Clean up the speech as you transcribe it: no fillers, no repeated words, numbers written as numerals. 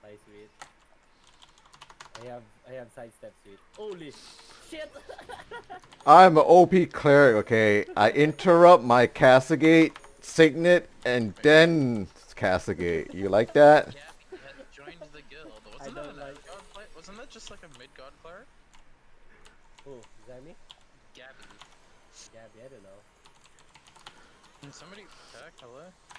I sweet. I have sidestep sweet. Holy shit! I'm an OP cleric, okay? I interrupt my Castigate, Signet, and then Castigate. You like that? Gabby has joined the guild. Wasn't that don't an like. god player? Wasn't that just like a mid god player? Oh, is that me? Gabby. Gabby, I don't know. Can somebody attack? Hello?